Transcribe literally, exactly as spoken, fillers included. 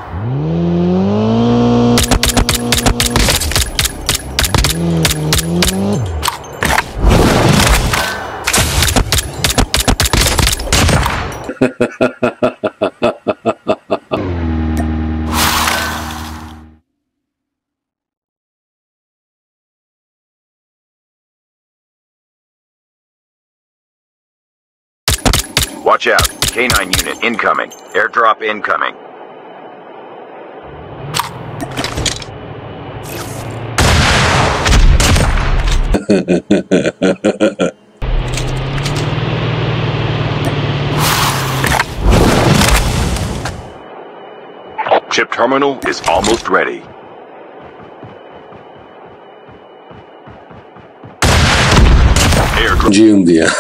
Watch out. K nine unit incoming. Airdrop incoming. Chip terminal is almost ready. Airdrop. De um dia.